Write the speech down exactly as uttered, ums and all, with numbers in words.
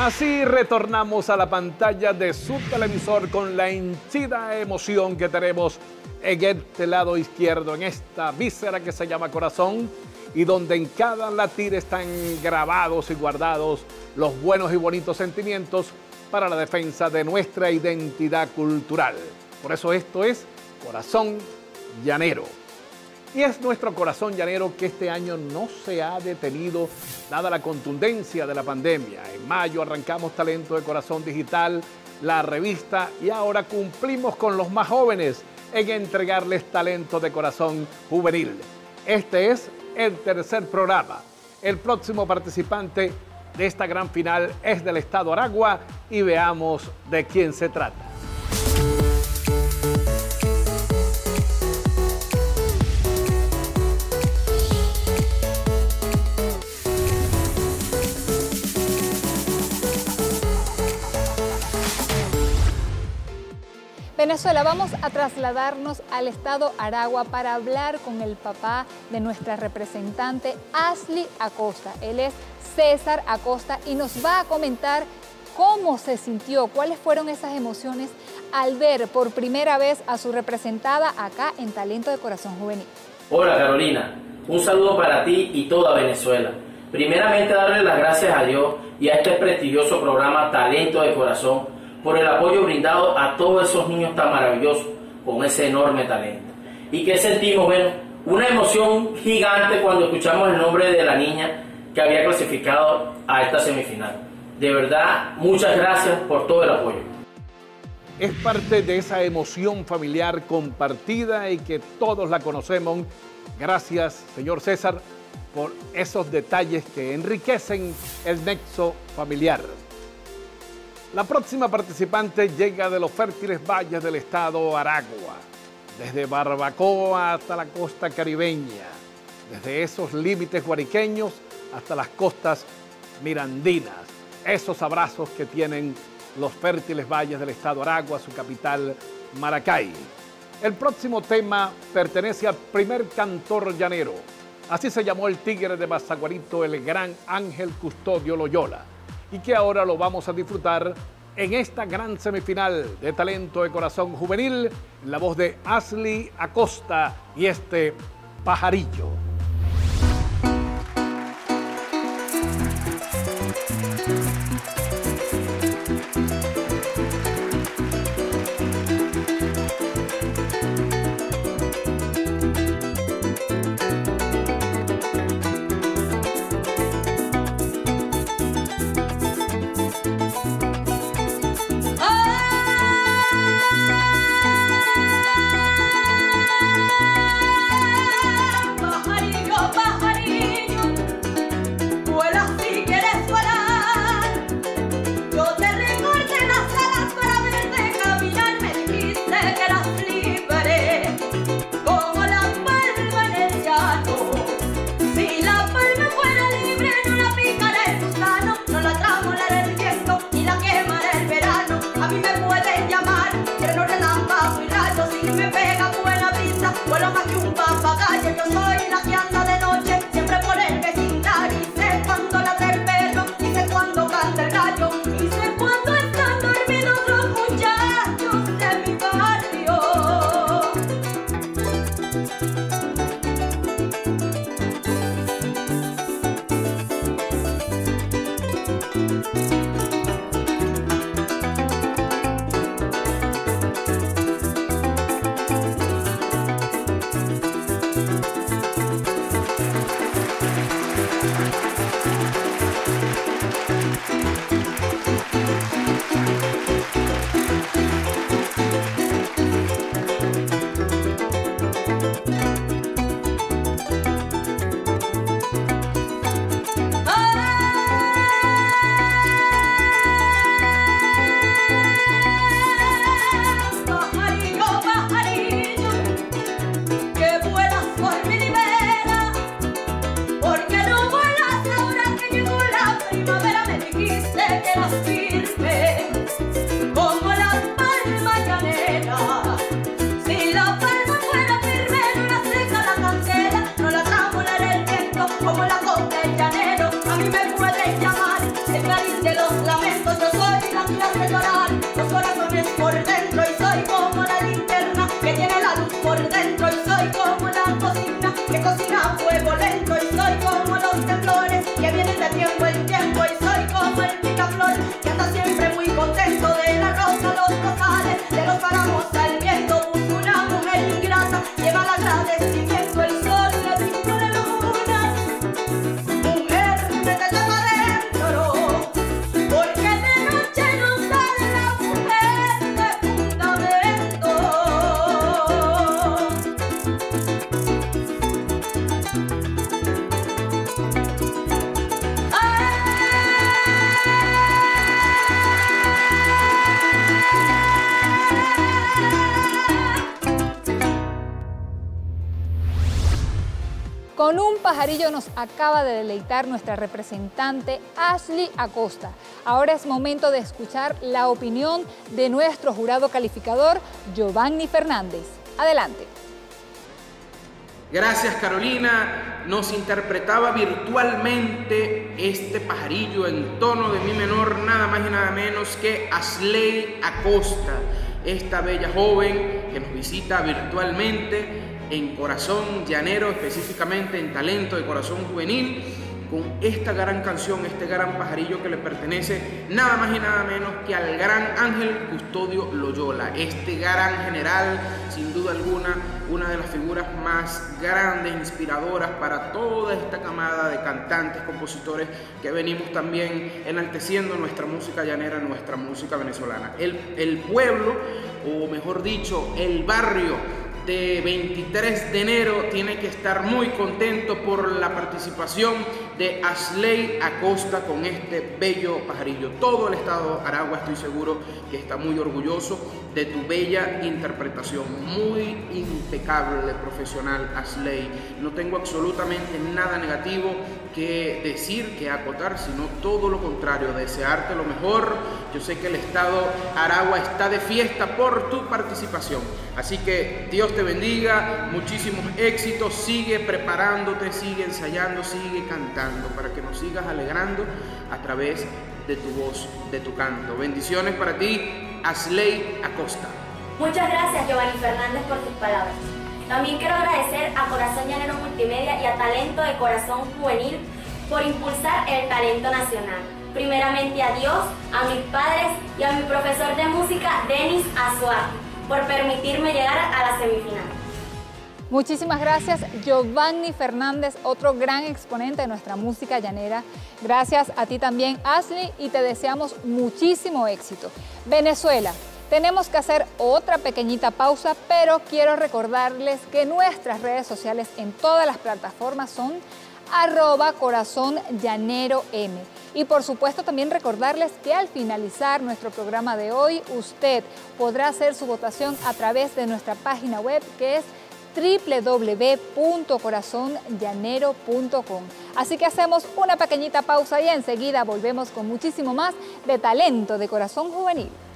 Así retornamos a la pantalla de su televisor con la henchida emoción que tenemos en este lado izquierdo, en esta víscera que se llama corazón, y donde en cada latir están grabados y guardados los buenos y bonitos sentimientos para la defensa de nuestra identidad cultural. Por eso esto es Corazón Llanero. Y es nuestro corazón llanero que este año no se ha detenido dada la contundencia de la pandemia. En mayo arrancamos Talento de Corazón Digital, la revista, y ahora cumplimos con los más jóvenes en entregarles talento de corazón juvenil. Este es el tercer programa. El próximo participante de esta gran final es del estado Aragua y veamos de quién se trata. Venezuela, vamos a trasladarnos al estado Aragua para hablar con el papá de nuestra representante Ashley Acosta. Él es César Acosta y nos va a comentar cómo se sintió, cuáles fueron esas emociones al ver por primera vez a su representada acá en Talento de Corazón Juvenil. Hola Carolina, un saludo para ti y toda Venezuela. Primeramente darle las gracias a Dios y a este prestigioso programa Talento de Corazón por el apoyo brindado a todos esos niños tan maravillosos con ese enorme talento. ¿Y qué sentimos? Bueno, una emoción gigante cuando escuchamos el nombre de la niña que había clasificado a esta semifinal. De verdad, muchas gracias por todo el apoyo. Es parte de esa emoción familiar compartida y que todos la conocemos. Gracias, señor César, por esos detalles que enriquecen el nexo familiar. La próxima participante llega de los fértiles valles del estado Aragua, desde Barbacoa hasta la costa caribeña, desde esos límites guariqueños hasta las costas mirandinas, esos abrazos que tienen los fértiles valles del estado Aragua, su capital Maracay. El próximo tema pertenece al primer cantor llanero, así se llamó el tigre de Bazaguarito, el gran Ángel Custodio Loyola, y que ahora lo vamos a disfrutar en esta gran semifinal de Talento de Corazón Juvenil, en la voz de Ashley Acosta y este Pajarillo. Vuelo más que un papagayo, yo soy la que anda de noche, siempre por el vecindario. Y sé cuando ladra el perro, y sé cuando canta el gallo, y sé cuando están dormidos los muchachos de mi barrio. los corazones por dentro y soy como la linterna que tiene la luz por dentro y soy como la cocina que cocina a fuego lento y soy como los temblores que vienen de tiempo en tiempo y soy como el picaflor que anda siempre muy contento de la rosa los rosales, de los páramos al viento busco una mujer ingrata, lleva el agradecimiento, el sol le pinta la luna, mujer métete para adentro, porque de noche no sale la mujer de fundamento. Con un pajarillo nos acaba de deleitar nuestra representante Ashley Acosta. Ahora es momento de escuchar la opinión de nuestro jurado calificador, Giovanni Fernández. Adelante. Gracias, Carolina. Nos interpretaba virtualmente este pajarillo en tono de mi menor, nada más y nada menos que Ashley Acosta, esta bella joven que nos visita virtualmente en Corazón Llanero, específicamente en Talento de Corazón Juvenil, con esta gran canción, este gran pajarillo que le pertenece nada más y nada menos que al gran Ángel Custodio Loyola, este gran general, sin duda alguna, una de las figuras más grandes, inspiradoras para toda esta camada de cantantes, compositores que venimos también enalteciendo nuestra música llanera, nuestra música venezolana. El, el pueblo, o mejor dicho, el barrio de veintitrés de enero tiene que estar muy contento por la participación de Ashley Acosta con este bello pajarillo. Todo el estado de Aragua, estoy seguro que está muy orgulloso de tu bella interpretación, muy impecable, profesional, Ashley. No tengo absolutamente nada negativo que decir, que acotar, sino todo lo contrario, desearte lo mejor. Yo sé que el estado Aragua está de fiesta por tu participación, así que Dios te bendiga, muchísimos éxitos, sigue preparándote, sigue ensayando, sigue cantando para que nos sigas alegrando a través de tu voz, de tu canto. Bendiciones para ti, Ashley Acosta. Muchas gracias, Giovanni Fernández, por tus palabras. También quiero agradecer a Corazón Llanero Multimedia y a Talento de Corazón Juvenil por impulsar el talento nacional. Primeramente a Dios, a mis padres y a mi profesor de música, Denis Azuar, por permitirme llegar a la semifinal. Muchísimas gracias, Giovanni Fernández, otro gran exponente de nuestra música llanera. Gracias a ti también, Ashley, y te deseamos muchísimo éxito. Venezuela, tenemos que hacer otra pequeñita pausa, pero quiero recordarles que nuestras redes sociales en todas las plataformas son arroba Corazón Llanero M. Y por supuesto también recordarles que al finalizar nuestro programa de hoy, usted podrá hacer su votación a través de nuestra página web, que es doble u doble u doble u punto corazón llanero punto com. Así que hacemos una pequeñita pausa y enseguida volvemos con muchísimo más de Talento de Corazón Juvenil.